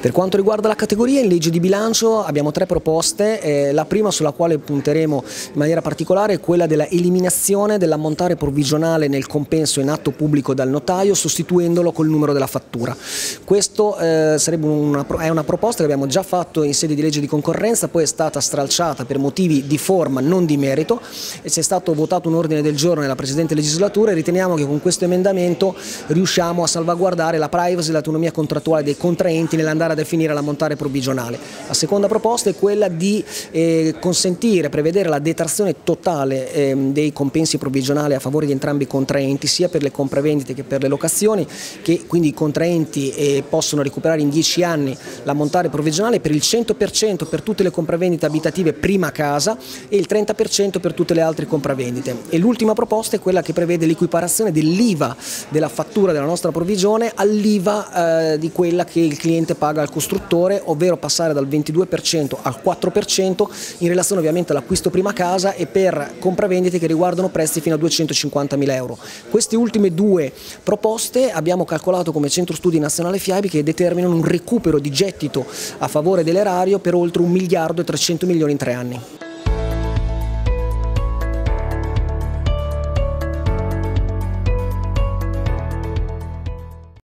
Per quanto riguarda la categoria, in legge di bilancio abbiamo tre proposte. La prima, sulla quale punteremo in maniera particolare, è quella della eliminazione dell'ammontare provvigionale nel compenso in atto pubblico dal notaio, sostituendolo col numero della fattura. Questo è una proposta che abbiamo già fatto in sede di legge di concorrenza, poi è stata stralciata per motivi di forma, non di merito, e c'è stato votato un ordine del giorno nella precedente legislatura, e riteniamo che con questo emendamento riusciamo a salvaguardare la privacy e l'autonomia contrattuale dei contraenti nell'andare a definire l'ammontare provvigionale. La seconda proposta è quella di prevedere la detrazione totale dei compensi provvigionali a favore di entrambi i contraenti, sia per le compravendite che per le locazioni, che quindi i contraenti possono recuperare in 10 anni l'ammontare provvigionale per il 100% per tutte le compravendite abitative prima casa e il 30% per tutte le altre compravendite. E l'ultima proposta è quella che prevede l'equiparazione dell'IVA della fattura della nostra provvigione all'IVA di quella che il cliente paga al costruttore, ovvero passare dal 22% al 4% in relazione ovviamente all'acquisto prima casa e per compravendite che riguardano prezzi fino a 250.000 euro. Queste ultime due proposte abbiamo calcolato come Centro Studi Nazionale FIABI che determinano un recupero di gettito a favore dell'erario per oltre 1 miliardo e 300 milioni in 3 anni.